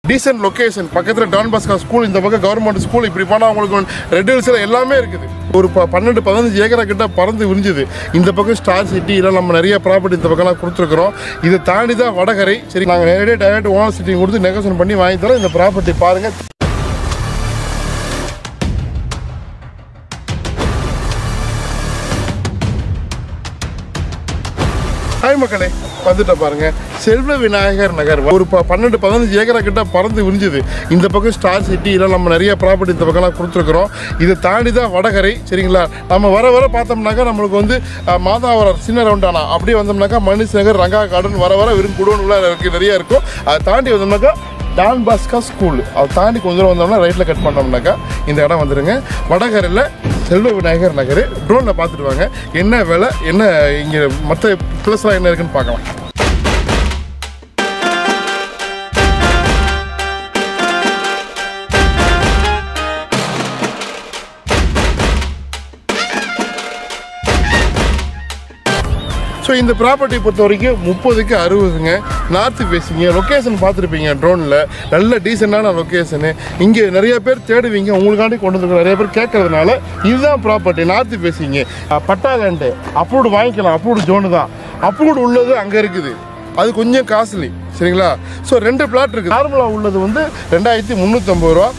Decent location பக்கத்தில் Don Bosco school, இந்த பக்கம் கவர்மெண்ட் ஸ்கூல், இப்படி போனால் உங்களுக்கு ரெட் ஹில்ஸில் எல்லாமே இருக்குது. ஒரு 12-15 ஏக்கரை கிட்ட பறந்து விரிஞ்சுது. இந்த பக்கம் ஸ்டார் சிட்டி இதெல்லாம் நம்ம நிறைய ப்ராப்பர்ட்டி இந்த பக்கம்லாம் கொடுத்துருக்குறோம். இதை தாண்டி தான் வடகரை. சரி, நாங்கள் நேரடியாக டைரக்ட் ஓனர் சிட்டி கொடுத்து நெகோசியேட் பண்ணி வாங்கி தரோம். இந்த ப்ராப்பர்ட்டி பாருங்கள். ஹாய் மக்களே, வந்துட்ட பாருங்க, செல்வ விநாயகர் நகர். ஒரு 12-15 ஏக்கரை கிட்ட பறந்து விரிஞ்சுது. இந்த பக்கம் ஸ்டார் சிட்டி இதெல்லாம் நம்ம நிறைய ப்ராப்பர்ட்டி இந்த பக்கம்லாம் கொடுத்துருக்குறோம். இதை தாண்டி தான் வடகரை. சரிங்களா, நம்ம வர பார்த்தோம்னாக்கா நம்மளுக்கு மாதாவரம் சின்ன ரவுண்டானா அப்படியே வந்தோம்னாக்கா மணிஷ் நகர், ரங்கா கார்டன் வர விரும் குடோன்லாம் நிறைய இருக்கும். அதை தாண்டி வந்தோம்னாக்கா டான் பாஸ்கோ ஸ்கூல், அதை தாண்டி கொஞ்சம் தூரம் வந்தோம்னா ரைட்டில் கட் பண்ணோம்னாக்கா இந்த இடம் வந்துடுங்க. வடகரையில் செல்வ விநாயகர் நகர். ட்ரோனில் பார்த்துட்டு வாங்க என்ன விலை, என்ன இங்கே மற்ற ப்ளஸ்லாம் என்ன இருக்குன்னு பார்க்கலாம். ஸோ இந்த ப்ராப்பர்ட்டி பொறுத்த வரைக்கும் 30க்கு 60ங்க. நார்த்து ஃபேஸிங்க. லொக்கேஷன் பார்த்துருப்பீங்க ட்ரோனில். நல்ல டீசெண்டான லொக்கேஷனு. இங்கே நிறைய பேர் தேடுவீங்க, உங்களுக்காண்டி கொண்டு வந்து நிறைய பேர் கேட்கறதுனால இதுதான் property. North facing. Patta land approved வாங்கிக்கலாம். அப்ரூவ்டு ஜோனு தான். அப்ரூவ்டு உள்ளது அங்கே இருக்குது, அது கொஞ்சம் காஸ்ட்லி. சரிங்களா, ஸோ 2 பிளாட் இருக்குது. நார்மலாக உள்ளது 2350 ரூபா.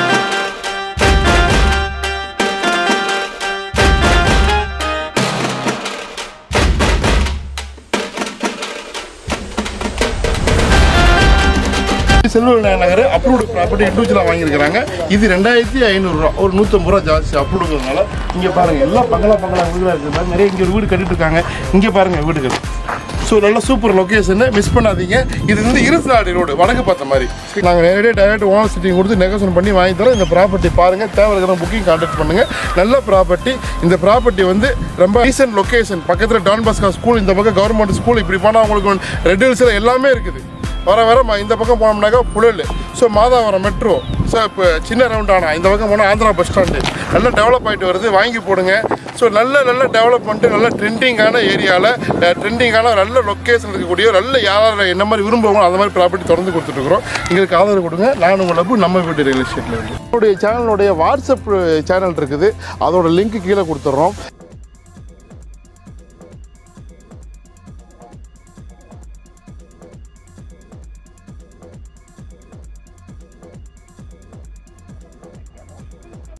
செல்வ விநாயகர் நகர் அப்ரூவ்டு ப்ராப்பர்ட்டி இண்டிவிஜுவலாக வாங்கியிருக்கிறாங்க. இது 2500 ரூபா, ஒரு 150 ரூபா ஜாஸ்தி அப்ரூவ்டுங்கிறதுனால. இங்கே பாருங்கள், எல்லாம் பங்களா வீடுகளாக இருக்குது. நிறைய இங்கே ஒரு வீடு கட்டிட்டு இருக்காங்க. இங்கே பாருங்கள் வீடுகள். ஸோ நல்ல சூப்பர் லொக்கேஷன், மிஸ் பண்ணாதீங்க. இது இருசாடி ரோடு, வடக்கு பார்த்த மாதிரி. நாங்கள் நேரடியாக டைரக்ட் ஓனர் சிட்டி கொடுத்து நெகோசியேட் பண்ணி வாங்கி தரோம். இந்த ப்ராப்பர்ட்டி பாருங்கள், தேவை இருக்கிற புக்கிங் கான்டாக்ட் பண்ணுங்கள். நல்ல ப்ராப்பர்ட்டி. இந்த ப்ராப்பர்ட்டி ரொம்ப டீசென்ட் லொக்கேஷன் பக்கத்தில் டான் பாஸ்கோ ஸ்கூல், இந்த பக்கம் கவர்மெண்ட் ஸ்கூல், இப்படி போனால் உங்களுக்கு ரெட் ஹில்ஸில் எல்லாமே இருக்குது. வர இந்த பக்கம் போனோம்னாக்கா Puzhal. So Madhavaram metro. So இப்போ சின்ன ரவுண்டானா இந்த பக்கம் போனால் ஆந்திரா பஸ் ஸ்டாண்டு. நல்லா டெவலப் ஆகிட்டு வருது, வாங்கி போடுங்க. ஸோ நல்ல டெவலப்மெண்ட்டு, நல்ல ட்ரெண்டிங்கான ஏரியாவில் ட்ரெண்டிங்கான நல்ல லொக்கேஷன் இருக்கக்கூடிய நல்ல யாராவது என்ன மாதிரி விரும்புவோம் அந்த மாதிரி ப்ராப்பர்ட்டி தொடர்ந்து கொடுத்துட்ருக்குறோம். எங்களுக்கு ஆதரவு கொடுங்க. நான் உங்களுக்கு நம்ம வீட்டு ரியல் எஸ்டேட்டில் இருக்குது. என்னுடைய சேனலுடைய வாட்ஸ்அப் சேனல் இருக்குது, அதோட லிங்க் கீழே கொடுத்துட்றோம்.